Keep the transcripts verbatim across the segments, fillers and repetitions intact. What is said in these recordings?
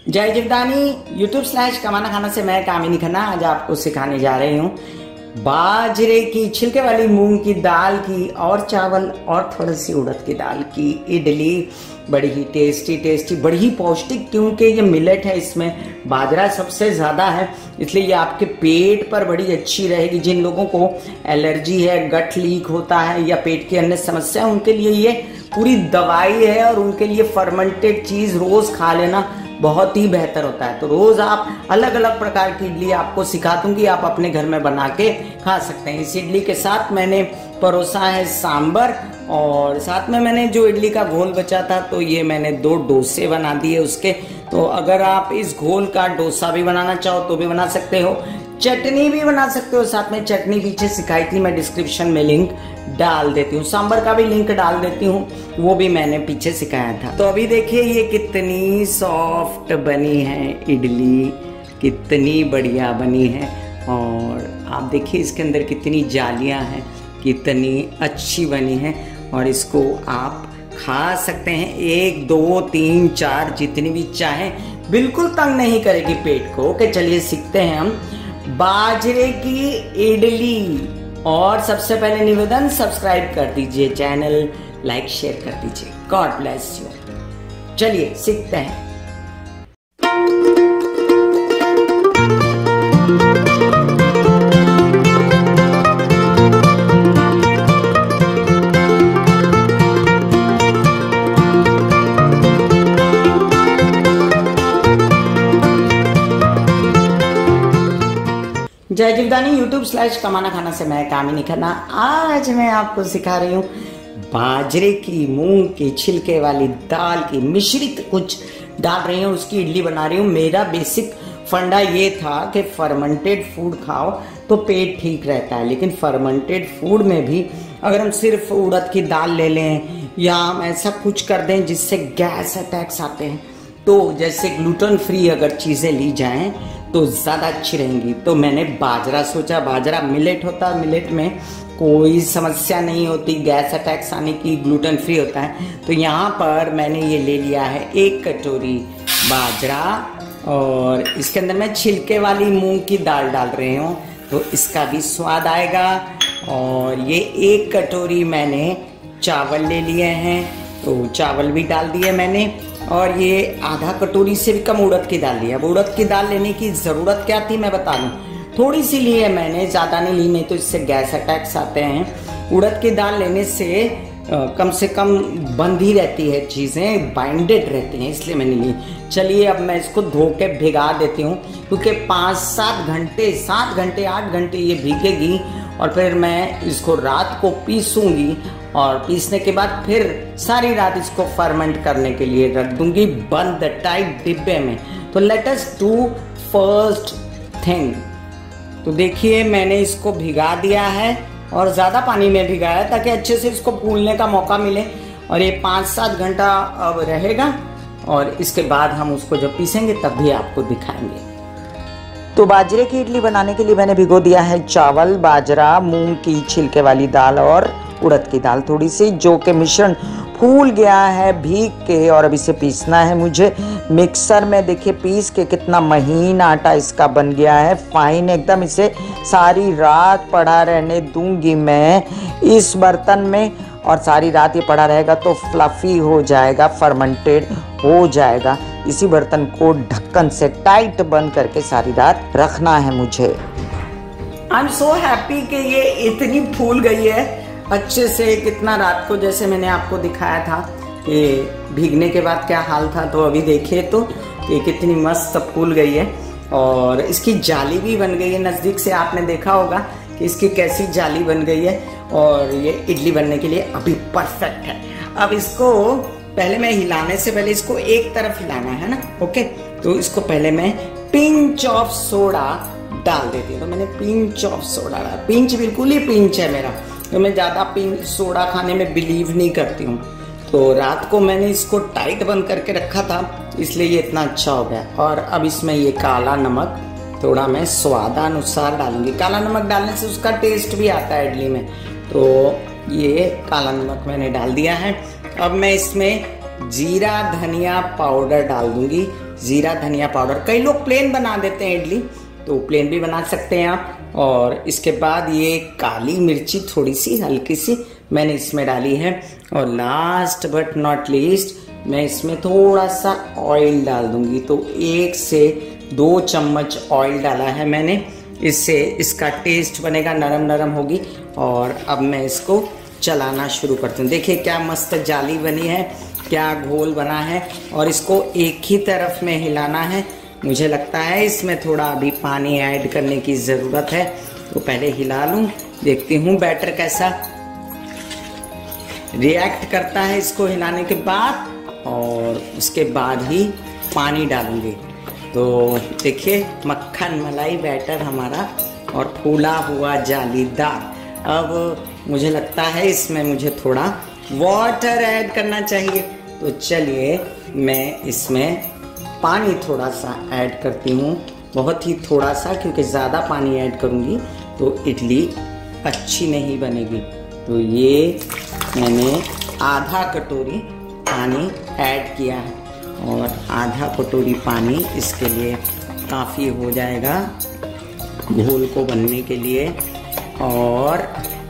जय Jivdani YouTube slash कमाना खाना से मैं कामिनी खन्ना आज आपको सिखाने जा रही हूँ बाजरे की छिलके वाली मूंग की दाल की और चावल और थोड़ी सी उड़द की दाल की इडली। बड़ी ही टेस्टी टेस्टी बड़ी ही पौष्टिक, क्योंकि ये मिलेट है, इसमें बाजरा सबसे ज़्यादा है, इसलिए ये आपके पेट पर बड़ी अच्छी रहेगी। जिन लोगों को एलर्जी है, गट लीक होता है या पेट की अन्य समस्या है, उनके लिए ये पूरी दवाई है और उनके लिए फर्मेंटेड चीज़ रोज़ खा लेना बहुत ही बेहतर होता है। तो रोज आप अलग अलग प्रकार की इडली आपको सिखा दूंगी, आप अपने घर में बना के खा सकते हैं। इस इडली के साथ मैंने परोसा है सांबर और साथ में मैंने जो इडली का घोल बचा था तो ये मैंने दो डोसे बना दिए उसके। तो अगर आप इस घोल का डोसा भी बनाना चाहो तो भी बना सकते हो, चटनी भी बना सकते हो। साथ में चटनी पीछे सिखाई थी, मैं डिस्क्रिप्शन में लिंक डाल देती हूँ, सांबर का भी लिंक डाल देती हूँ, वो भी मैंने पीछे सिखाया था। तो अभी देखिए ये कितनी सॉफ्ट बनी है इडली, कितनी बढ़िया बनी है। और आप देखिए इसके अंदर कितनी जालियाँ हैं, कितनी अच्छी बनी है। और इसको आप खा सकते हैं एक दो तीन चार जितनी भी चाहें, बिल्कुल तंग नहीं करेगी पेट को। ओके चलिए सीखते हैं हम बाजरे की इडली। और सबसे पहले निवेदन, सब्सक्राइब कर दीजिए चैनल, लाइक शेयर कर दीजिए। God bless you. चलिए सीखते हैं। जय जीवदानी यूट्यूब स्लैश कमाना खाना से मैं कामिनी खन्ना। आज मैं आपको सिखा रही हूँ बाजरे की मूंग की छिलके वाली दाल की मिश्रित कुछ डाल रही हूँ, उसकी इडली बना रही हूँ। मेरा बेसिक फंडा ये था कि फर्मेंटेड फूड खाओ तो पेट ठीक रहता है, लेकिन फर्मेंटेड फूड में भी अगर हम सिर्फ उड़द की दाल ले लें या हम ऐसा कुछ कर दें जिससे गैस अटैक्स आते हैं, तो जैसे ग्लूटेन फ्री अगर चीज़ें ली जाएं तो ज़्यादा अच्छी रहेंगी। तो मैंने बाजरा सोचा, बाजरा मिलेट होता है, मिलेट में कोई समस्या नहीं होती गैस अटैक्स आने की, ग्लूटेन फ्री होता है। तो यहाँ पर मैंने ये ले लिया है एक कटोरी बाजरा और इसके अंदर मैं छिलके वाली मूंग की दाल डाल रही हूँ, तो इसका भी स्वाद आएगा। और ये एक कटोरी मैंने चावल ले लिए हैं, तो चावल भी डाल दिए मैंने। और ये आधा कटोरी से भी कम उड़द की दाल ली है। अब उड़द की दाल लेने की ज़रूरत क्या थी मैं बता दूं, थोड़ी सी ली है मैंने, ज़्यादा नहीं ली, नहीं तो इससे गैस अटैक्स आते हैं। उड़द की दाल लेने से आ, कम से कम बंधी रहती है, चीज़ें बाइंडेड रहती हैं, इसलिए मैंने ली। चलिए अब मैं इसको धो के भिगा देती हूँ, क्योंकि पाँच सात घंटे सात घंटे आठ घंटे ये भीगेगी और फिर मैं इसको रात को पीसूंगी और पीसने के बाद फिर सारी रात इसको फर्मेंट करने के लिए रख दूंगी बंद टाइट डिब्बे में। तो let us do first thing. तो देखिए मैंने इसको भिगा दिया है और ज़्यादा पानी में भिगाया ताकि अच्छे से इसको फूलने का मौका मिले। और ये पाँच सात घंटा अब रहेगा और इसके बाद हम उसको जब पीसेंगे तब भी आपको दिखाएंगे। तो बाजरे की इडली बनाने के लिए मैंने भिगो दिया है चावल, बाजरा, मूंग की छिलके वाली दाल और उड़द की दाल थोड़ी सी, जो कि मिश्रण फूल गया है भीग के। और अब इसे पीसना है मुझे मिक्सर में। देखिए पीस के कितना महीन आटा इसका बन गया है, फाइन एकदम। इसे सारी रात पड़ा रहने दूंगी मैं इस बर्तन में, और सारी रात ये पड़ा रहेगा तो फ्लफी हो जाएगा, फर्मेंटेड हो जाएगा। इसी बर्तन को ढक्कन से टाइट बंद करके सारी रात रखना है मुझे। आई एम सो हैप्पी कि ये इतनी फूल गई है अच्छे से, कितना रात को जैसे मैंने आपको दिखाया था कि भीगने के बाद क्या हाल था। तो अभी देखिए तो ये कितनी मस्त फूल गई है और इसकी जाली भी बन गई है। नज़दीक से आपने देखा होगा कि इसकी कैसी जाली बन गई है और ये इडली बनने के लिए अभी परफेक्ट है। अब इसको पहले मैं हिलाने से पहले इसको एक तरफ हिलाना है ना, ओके। तो इसको पहले मैं पिंच ऑफ सोडा डाल देती हूँ। तो मैंने पिंच ऑफ सोडा डाला, पिंच बिल्कुल ही पिंच है मेरा, तो मैं ज़्यादा पिंच सोडा खाने में बिलीव नहीं करती हूँ। तो रात को मैंने इसको टाइट बंद करके रखा था, इसलिए ये इतना अच्छा हो गया। और अब इसमें ये काला नमक थोड़ा मैं स्वादानुसार डालूंगी। काला नमक डालने से उसका टेस्ट भी आता है इडली में, तो ये काला नमक मैंने डाल दिया है। अब मैं इसमें जीरा धनिया पाउडर डाल दूंगी जीरा धनिया पाउडर। कई लोग प्लेन बना देते हैं इडली, तो प्लेन भी बना सकते हैं आप। और इसके बाद ये काली मिर्ची थोड़ी सी हल्की सी मैंने इसमें डाली है। और लास्ट बट नॉट लीस्ट मैं इसमें थोड़ा सा ऑयल डाल दूंगी। तो एक से दो चम्मच ऑयल डाला है मैंने, इससे इसका टेस्ट बनेगा, नरम नरम होगी। और अब मैं इसको चलाना शुरू करती हूँ। देखिए क्या मस्त जाली बनी है, क्या घोल बना है। और इसको एक ही तरफ में हिलाना है। मुझे लगता है इसमें थोड़ा अभी पानी ऐड करने की ज़रूरत है, तो पहले हिला लूँ, देखती हूँ बैटर कैसा रिएक्ट करता है इसको हिलाने के बाद। और उसके बाद ही पानी डालूंगी। तो देखिए मक्खन मलाई बैटर हमारा और फूला हुआ जालीदार। अब मुझे लगता है इसमें मुझे थोड़ा वाटर ऐड करना चाहिए। तो चलिए मैं इसमें पानी थोड़ा सा ऐड करती हूँ, बहुत ही थोड़ा सा, क्योंकि ज़्यादा पानी ऐड करूँगी तो इडली अच्छी नहीं बनेगी। तो ये मैंने आधा कटोरी पानी ऐड किया है और आधा कटोरी पानी इसके लिए काफ़ी हो जाएगा घोल को बनने के लिए। और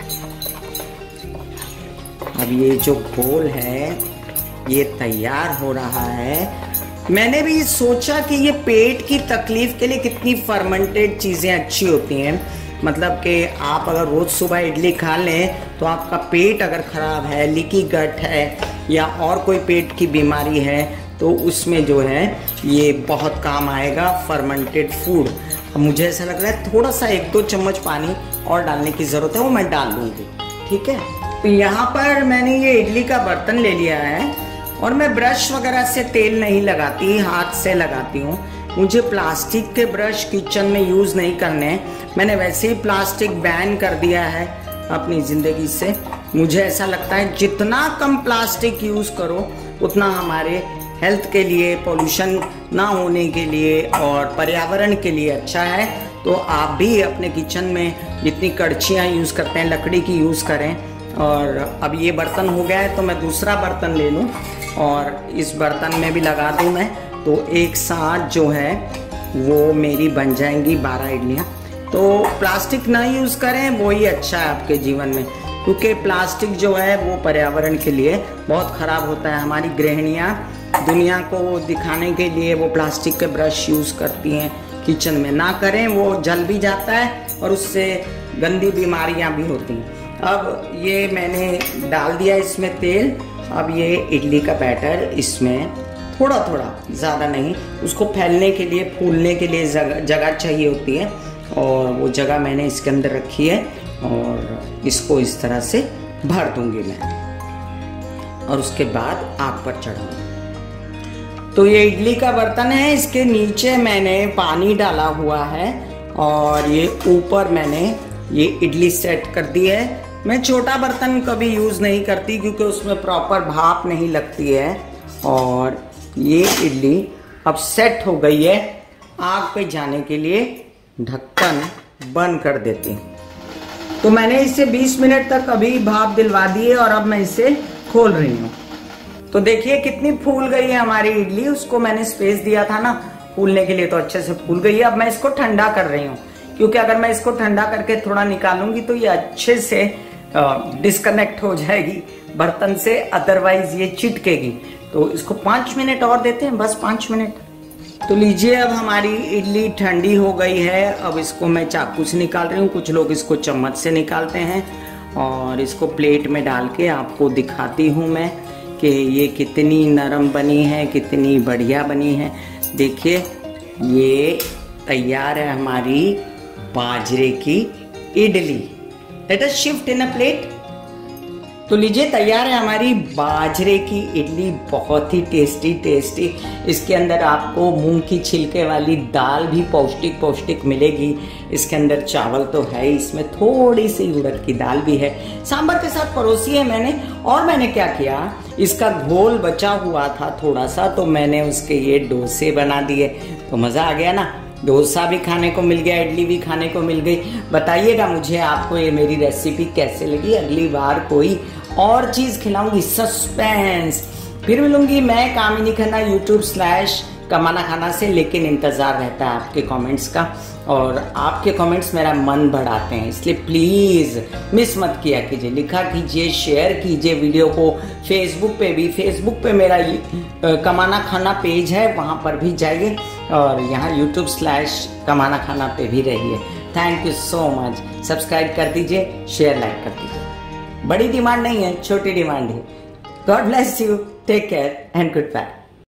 अब ये जो घोल है ये तैयार हो रहा है। मैंने भी सोचा कि ये पेट की तकलीफ के लिए कितनी फर्मेंटेड चीज़ें अच्छी होती हैं। मतलब कि आप अगर रोज़ सुबह इडली खा लें तो आपका पेट अगर ख़राब है, लीकी गट है या और कोई पेट की बीमारी है, तो उसमें जो है ये बहुत काम आएगा फर्मेंटेड फूड। मुझे ऐसा लग रहा है थोड़ा सा एक दो चम्मच पानी और डालने की ज़रूरत है, वो मैं डाल लूँगी। ठीक है, तो यहाँ पर मैंने ये इडली का बर्तन ले लिया है और मैं ब्रश वगैरह से तेल नहीं लगाती, हाथ से लगाती हूँ। मुझे प्लास्टिक के ब्रश किचन में यूज़ नहीं करने, मैंने वैसे ही प्लास्टिक बैन कर दिया है अपनी ज़िंदगी से। मुझे ऐसा लगता है जितना कम प्लास्टिक यूज़ करो उतना हमारे हेल्थ के लिए, पोल्यूशन ना होने के लिए और पर्यावरण के लिए अच्छा है। तो आप भी अपने किचन में जितनी कड़छियाँ यूज़ करते हैं लकड़ी की यूज़ करें। और अब ये बर्तन हो गया है तो मैं दूसरा बर्तन ले लूँ और इस बर्तन में भी लगा दूँ मैं, तो एक साथ जो है वो मेरी बन जाएंगी बारह इडलियाँ। तो प्लास्टिक ना यूज़ करें, वो ही अच्छा है आपके जीवन में, क्योंकि प्लास्टिक जो है वो पर्यावरण के लिए बहुत ख़राब होता है। हमारी गृहिणियाँ दुनिया को दिखाने के लिए वो प्लास्टिक के ब्रश यूज़ करती हैं, किचन में ना करें, वो जल भी जाता है और उससे गंदी बीमारियाँ भी होती हैं। अब ये मैंने डाल दिया इसमें तेल। अब ये इडली का बैटर इसमें थोड़ा थोड़ा, ज़्यादा नहीं, उसको फैलने के लिए, फूलने के लिए जगह जगह चाहिए होती है, और वो जगह मैंने इसके अंदर रखी है और इसको इस तरह से भर दूंगी मैं और उसके बाद आग पर चढ़ाऊंगी। तो ये इडली का बर्तन है, इसके नीचे मैंने पानी डाला हुआ है और ये ऊपर मैंने ये इडली सेट कर दी है। मैं छोटा बर्तन कभी यूज़ नहीं करती क्योंकि उसमें प्रॉपर भाप नहीं लगती है। और ये इडली अब सेट हो गई है। आग पे जाने के लिए ढक्कन बंद कर देती हूँ। तो मैंने इसे बीस मिनट तक अभी भाप दिलवा दी है और अब मैं इसे खोल रही हूँ। तो देखिए कितनी फूल गई है हमारी इडली। उसको मैंने स्पेस दिया था ना फूलने के लिए, तो अच्छे से फूल गई है। अब मैं इसको ठंडा कर रही हूँ, क्योंकि अगर मैं इसको ठंडा करके थोड़ा निकालूंगी तो ये अच्छे से डिस्कनेक्ट हो जाएगी बर्तन से, अदरवाइज ये चिटकेगी। तो इसको पाँच मिनट और देते हैं, बस पाँच मिनट। तो लीजिए अब हमारी इडली ठंडी हो गई है। अब इसको मैं चाकू से निकाल रही हूँ, कुछ लोग इसको चम्मच से निकालते हैं। और इसको प्लेट में डाल के आपको दिखाती हूँ मैं कि ये कितनी नरम बनी है, कितनी बढ़िया बनी है। देखिए ये तैयार है हमारी बाजरे की idli. Let us shift in a plate. तो लीजिए तैयार है हमारी बाजरे की इडली, बहुत ही टेस्टी टेस्टी। इसके अंदर आपको मूंग की छिलके वाली दाल भी पौष्टिक पौष्टिक मिलेगी। इसके अंदर चावल तो है ही, इसमें थोड़ी सी उड़द की दाल भी है। सांभर के साथ परोसी है मैंने। और मैंने क्या किया, इसका घोल बचा हुआ था थोड़ा सा, तो मैंने उसके ये डोसे बना दिए। तो मज़ा आ गया ना, डोसा भी खाने को मिल गया, इडली भी खाने को मिल गई। बताइएगा मुझे आपको ये मेरी रेसिपी कैसे लगी। अगली बार कोई और चीज़ खिलाऊंगी, सस्पेंस। फिर मिलूंगी मैं कामिनी खन्ना यूट्यूब स्लैश कमाना खाना से, लेकिन इंतज़ार रहता है आपके कमेंट्स का, और आपके कमेंट्स मेरा मन बढ़ाते हैं, इसलिए प्लीज़ मिस मत किया कीजिए, लिखा कीजिए, शेयर कीजिए वीडियो को। फेसबुक पे भी, फेसबुक पे मेरा कमाना खाना पेज है, वहाँ पर भी जाइए, और यहाँ यूट्यूब स्लैश कमाना खाना पे भी रहिए। Thank you so much. Subscribe कर दीजिए, शेयर लाइक कर दीजिए। बड़ी डिमांड नहीं है, छोटी डिमांड है। God bless you, take care and good bye.